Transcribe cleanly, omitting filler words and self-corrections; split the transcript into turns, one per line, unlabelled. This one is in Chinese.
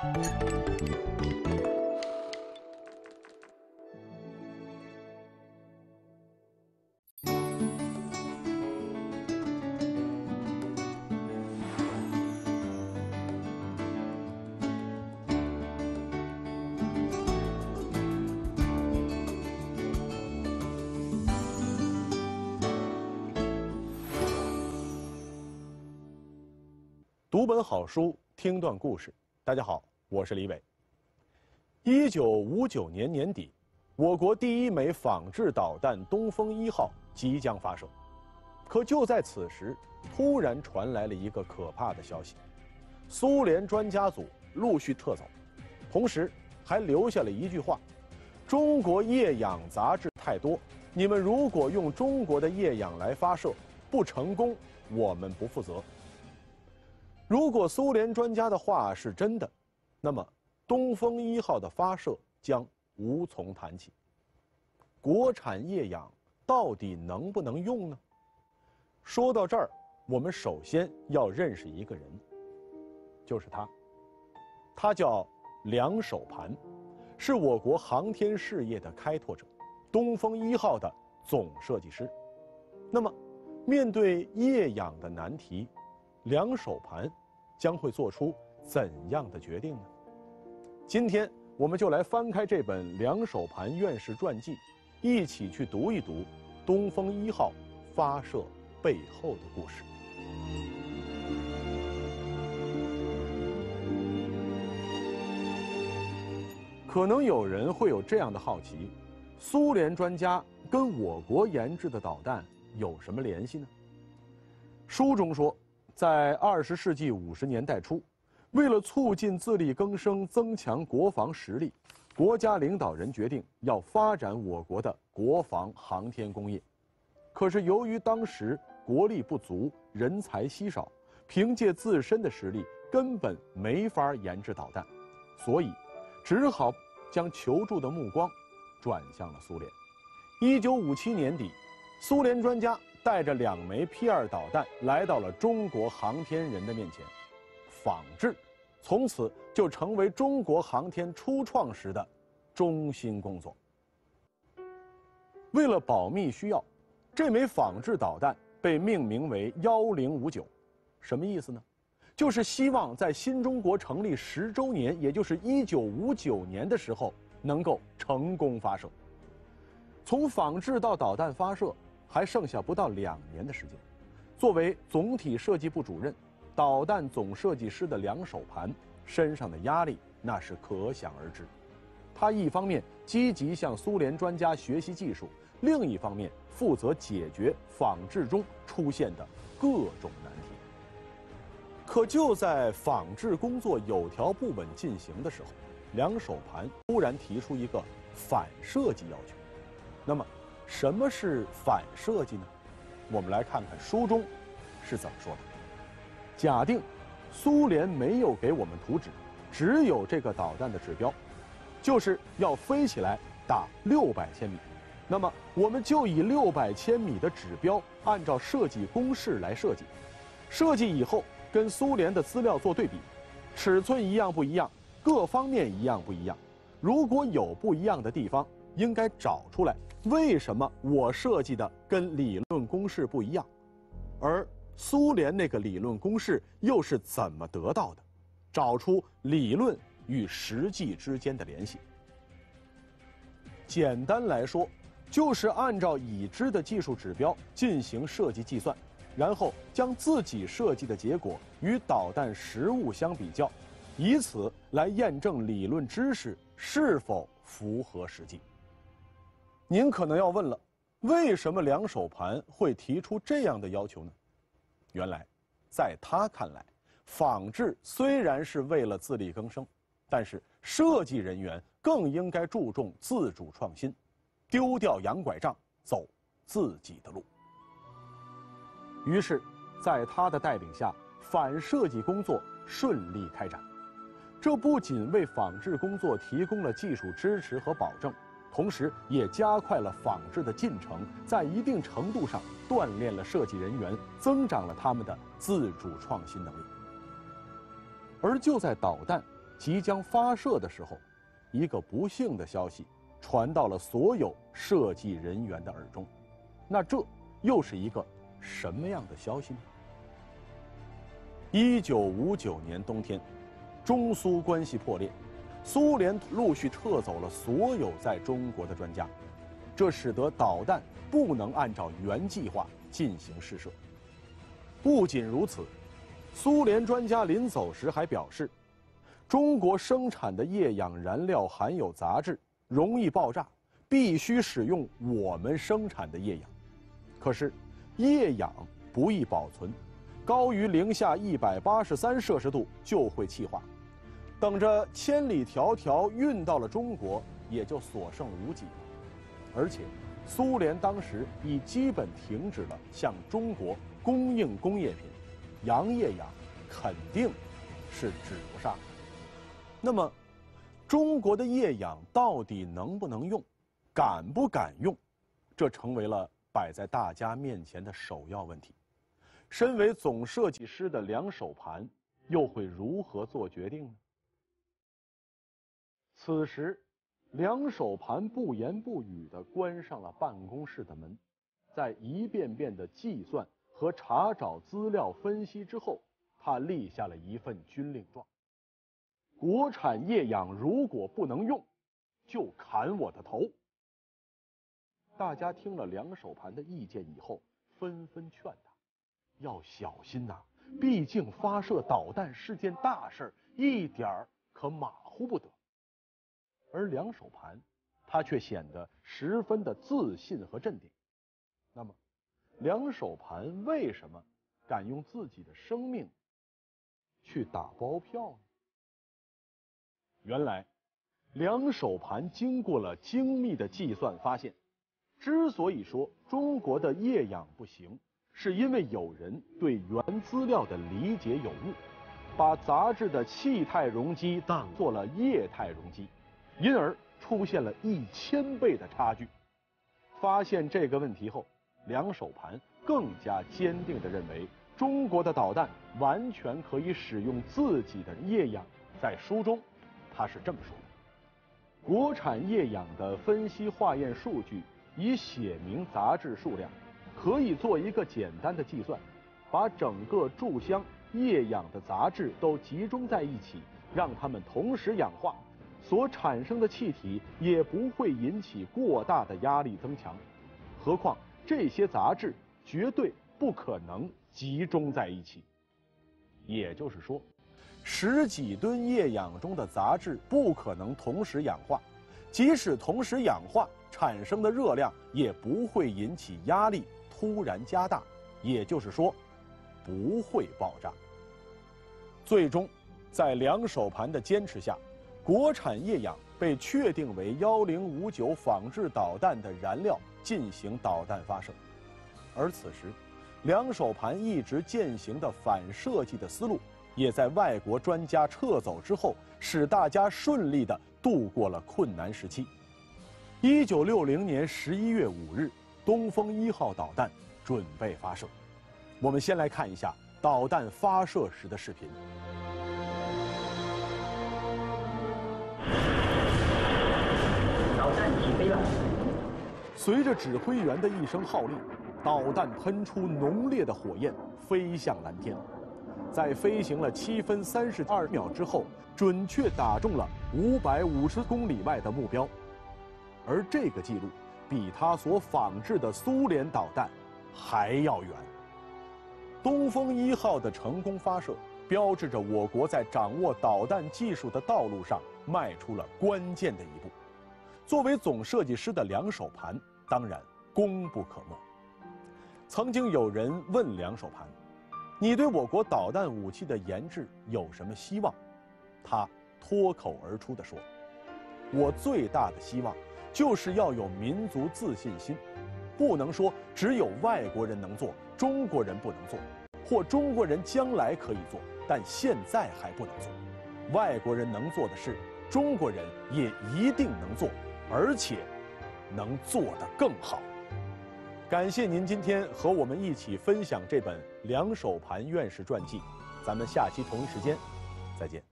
读本好书，听段故事。大家好，我是李伟。1959年年底，我国第一枚仿制导弹“东风1号”即将发射。可就在此时，突然传来了一个可怕的消息：苏联专家组陆续撤走，同时还留下了一句话：“中国液氧杂质太多，你们如果用中国的液氧来发射，不成功，我们不负责。”如果苏联专家的话是真的，那么东风1号的发射将无从谈起。国产液氧到底能不能用呢？说到这儿，我们首先要认识一个人，就是他叫梁守盘，是我国航天事业的开拓者，东风1号的总设计师。那么，面对液氧的难题，梁守盘将会做出怎样的决定呢？今天我们就来翻开这本梁守盘院士传记，一起去读一读东风1号发射背后的故事。可能有人会有这样的好奇：苏联专家跟我国研制的导弹有什么联系呢？书中说，在20世纪50年代初，为了促进自力更生、增强国防实力，国家领导人决定要发展我国的国防航天工业。可是由于当时国力不足，人才稀少，凭借自身的实力根本没法研制导弹，所以只好将求助的目光转向了苏联。1957年底，苏联专家带着2枚 P-2导弹来到了中国航天人的面前，仿制从此就成为中国航天初创时的中心工作。为了保密需要，这枚仿制导弹被命名为1059，什么意思呢？就是希望在新中国成立10周年，也就是1959年的时候，能够成功发射。从仿制到导弹发射还剩下不到2年的时间。作为总体设计部主任、导弹总设计师的梁守盘身上的压力那是可想而知。他一方面积极向苏联专家学习技术，另一方面负责解决仿制中出现的各种难题。可就在仿制工作有条不紊进行的时候，梁守盘突然提出一个反设计要求。那么什么是反设计呢？我们来看看书中是怎么说的。假定苏联没有给我们图纸，只有这个导弹的指标，就是要飞起来打600千米。那么我们就以600千米的指标，按照设计公式来设计。设计以后跟苏联的资料做对比，尺寸一样不一样，各方面一样不一样。如果有不一样的地方，应该找出来为什么我设计的跟理论公式不一样，而苏联那个理论公式又是怎么得到的，找出理论与实际之间的联系。简单来说，就是按照已知的技术指标进行设计计算，然后将自己设计的结果与导弹实物相比较，以此来验证理论知识是否符合实际。您可能要问了，为什么梁守盘会提出这样的要求呢？原来，在他看来，仿制虽然是为了自力更生，但是设计人员更应该注重自主创新，丢掉洋拐杖，走自己的路。于是，在他的带领下，反设计工作顺利开展。这不仅为仿制工作提供了技术支持和保证，同时也加快了仿制的进程，在一定程度上锻炼了设计人员，增长了他们的自主创新能力。而就在导弹即将发射的时候，一个不幸的消息传到了所有设计人员的耳中。那这又是一个什么样的消息呢？1959年冬天，中苏关系破裂，苏联陆续撤走了所有在中国的专家，这使得导弹不能按照原计划进行试射。不仅如此，苏联专家临走时还表示，中国生产的液氧燃料含有杂质，容易爆炸，必须使用我们生产的液氧。可是，液氧不易保存，高于零下183摄氏度就会气化，等着千里迢迢运到了中国，也就所剩无几了。而且，苏联当时已基本停止了向中国供应工业品，洋液氧肯定是止不上的。那么，中国的液氧到底能不能用，敢不敢用，这成为了摆在大家面前的首要问题。身为总设计师的梁守盘又会如何做决定呢？此时，梁守盘不言不语地关上了办公室的门，在一遍遍的计算和查找资料分析之后，他立下了一份军令状：国产液氧如果不能用，就砍我的头。大家听了梁守盘的意见以后，纷纷劝他要小心呐，毕竟发射导弹是件大事，一点儿可马虎不得。而梁守盘，他却显得十分的自信和镇定。那么，梁守盘为什么敢用自己的生命去打包票呢？原来，梁守盘经过了精密的计算，发现之所以说中国的液氧不行，是因为有人对原资料的理解有误，把杂质的气态容积当做了液态容积，因而出现了1000倍的差距。发现这个问题后，梁守盘更加坚定地认为，中国的导弹完全可以使用自己的液氧。在书中，他是这么说的：国产液氧的分析化验数据已写明杂质数量，可以做一个简单的计算，把整个注箱液氧的杂质都集中在一起，让它们同时氧化，所产生的气体也不会引起过大的压力增强。何况这些杂质绝对不可能集中在一起。也就是说，10几吨液氧中的杂质不可能同时氧化，即使同时氧化，产生的热量也不会引起压力突然加大，也就是说，不会爆炸。最终，在梁守盘的坚持下，国产液氧被确定为1059仿制导弹的燃料，进行导弹发射。而此时，梁守盘一直践行的反设计的思路，也在外国专家撤走之后，使大家顺利地度过了困难时期。1960年11月5日，东风1号导弹准备发射。我们先来看一下导弹发射时的视频。
导弹起飞了。
随着指挥员的一声号令，导弹喷出浓烈的火焰，飞向蓝天。在飞行了7分32秒之后，准确打中了550公里外的目标。而这个记录比他所仿制的苏联导弹还要远。东风1号的成功发射，标志着我国在掌握导弹技术的道路上迈出了关键的一步。作为总设计师的梁守盘，当然功不可没。曾经有人问梁守盘：“你对我国导弹武器的研制有什么希望？”他脱口而出地说：“我最大的希望就是要有民族自信心，不能说只有外国人能做，中国人不能做，或中国人将来可以做，但现在还不能做。外国人能做的事，中国人也一定能做，而且能做得更好。”感谢您今天和我们一起分享这本梁守盘院士传记，咱们下期同一时间再见。